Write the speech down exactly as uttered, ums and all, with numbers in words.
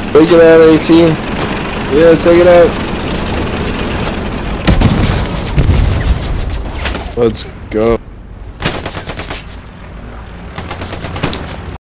Take it out, eighteen. Yeah, take it out. Let's go.